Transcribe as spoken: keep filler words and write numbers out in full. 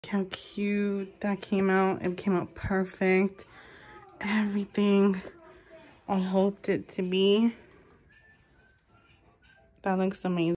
How cute that came out. It came out perfect. Everything I hoped it to be. That looks amazing.